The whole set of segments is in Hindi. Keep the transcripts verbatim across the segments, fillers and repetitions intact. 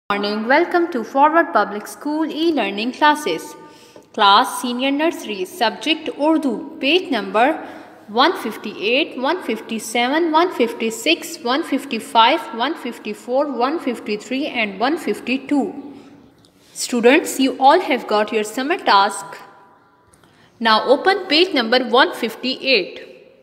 Morning, welcome to Forward Public School e-learning classes. Class Senior Nursery, Subject Urdu, page number one fifty-eight, one fifty-seven, one fifty-six, one fifty-five, one fifty-four, one fifty-three and one fifty-two. Students, you all have got your summer task. Now open page number one fifty-eight.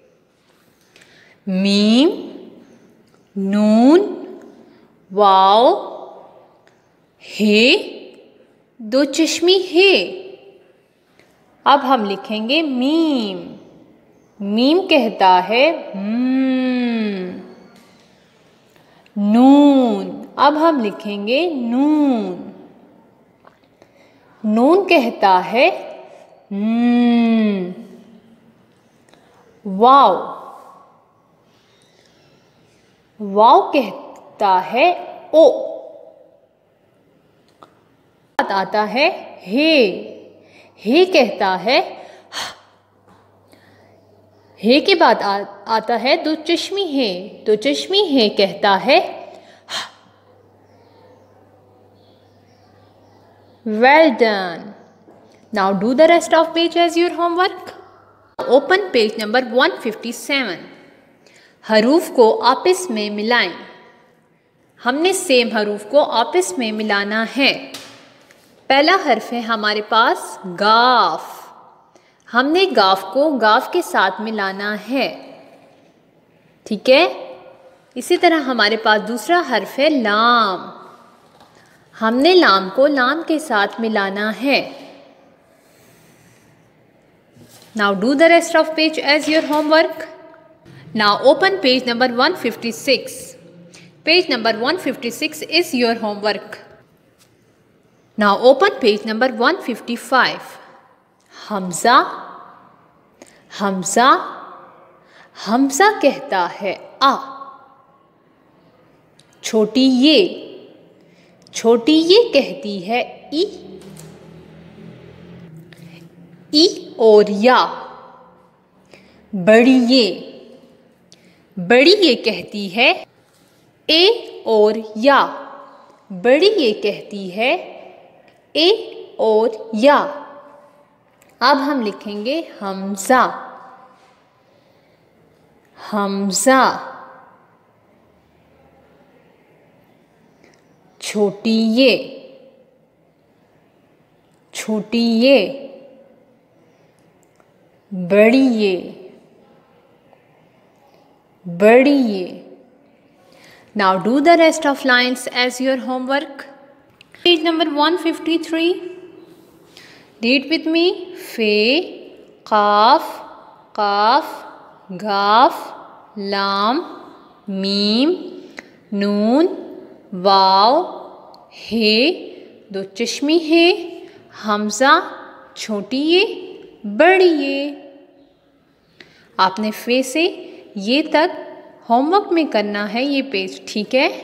Meem, Noon, Wow, हे, दो चश्मी हे। अब हम लिखेंगे मीम। मीम कहता है हम्म। नून, अब हम लिखेंगे नून। नून कहता है हम्म। वाव, वाव कहता है ओ। आता है हे। हे कहता है हे के बाद आ, आता है दो चश्मी हे। दो चश्मी हे कहता है well done. Now do the rest of page as your homework. Open page number one fifty-seven। हरूफ को आपस में मिलाएं। हमने सेम हरूफ को आपस में मिलाना है। पहला हर्फ है हमारे पास गाफ। हमने गाफ को गाफ के साथ मिलाना है, ठीक है। इसी तरह हमारे पास दूसरा हर्फ है लाम। हमने लाम को लाम के साथ मिलाना है। Now do the rest of page as your homework. Now open page number one fifty-six। Page number one fifty-six is your homework. Now open page number one fifty-five. हमजा, हमजा, हमजा कहता है आ। छोटी ये, छोटी ये कहती है ई। ई और या। बड़ी ये, बड़ी ये कहती है ए और या। बड़ी ये कहती है ए और या। अब हम लिखेंगे हमजा। हमजा, छोटी ये, छोटी ये, बड़ी ये, बड़ी ये। Now do the rest of lines as your homework. Page number one fifty-three. Read with me. Fe, qaf, qaf, gaaf, lam, meem, noon, वाव, हे, दो चश्मी हे, हमजा, छोटी ये, बड़ी ये। आपने फे से ये तक होमवर्क में करना है ये पेज, ठीक है।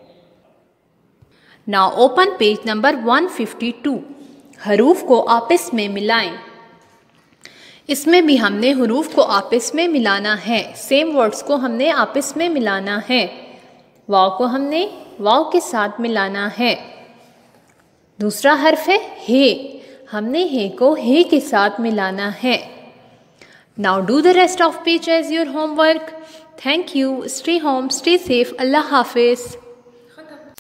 Now open page number one fifty-two। हरूफ को आपस में मिलाएं। इसमें भी हमने हरूफ को आपस में मिलाना है। सेम वर्ड्स को हमने आपस में मिलाना है। वाव को हमने वाव के साथ मिलाना है। दूसरा हर्फ है हे। हमने हे को हे के साथ मिलाना है। Now do the rest of page as your homework. Thank you. Stay home, stay safe. Allah Hafiz.